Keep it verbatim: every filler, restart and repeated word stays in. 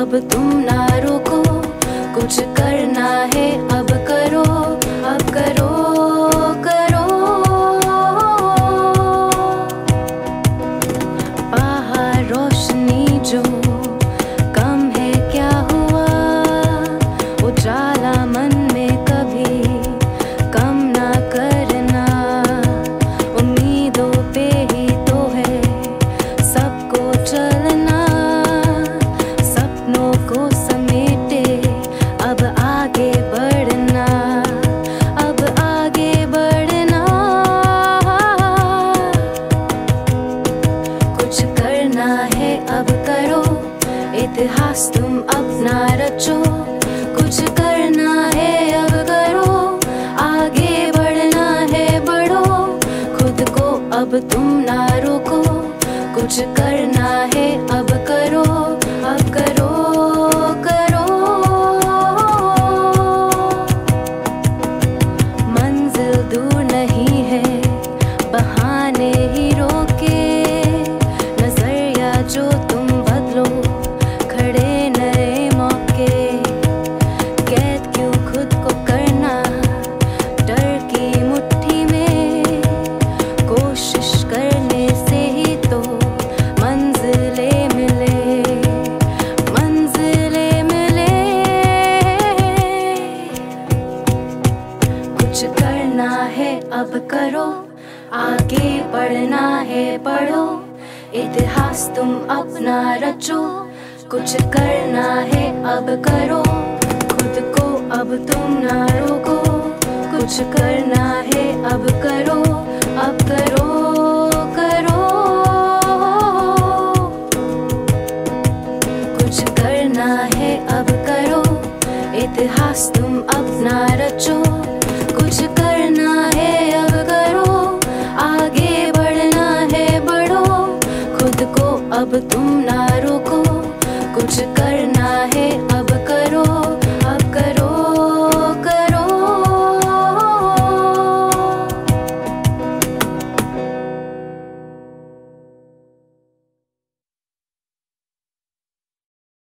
अब तुम ना रोको, कुछ करना है अब करो, अब करो करो। बाहर रोशनी जो कम है क्या हुआ, उजाला मन में कभी कम ना करना। उम्मीदों पे ही तो है सबको चलना, सपनों को समेटे अब आगे बढ़ना, अब आगे बढ़ना। कुछ करना है अब करो, इतिहास तुम अपना रचो। कुछ करना है अब करो, आगे बढ़ना है बढ़ो, खुद को अब तुम ना रोको। कुछ करना है अब करो, अब करो करो। मंजिल दूर नहीं है, बहाने ही रोके, नजरिया जो तुम बदलो, खड़े नए मौके। कैद क्यों खुद को करना डर की मुट्ठी में, कोशिश करने से ही तो मंजिलें मिले, मंजिलें मिले। कुछ करना है अब करो, आगे बढ़ना है बढ़ो, इतिहास तुम अपना रचो। कुछ करना है अब करो, खुद को अब तुम ना रोको। कुछ करना है अब करो, अब करो करो। कुछ करना है अब करो, इतिहास तुम अपना रचो। कुछ करना है अब करो, आगे बढ़ना है बढ़ो, खुद को अब तुम ना रोको। कुछ करना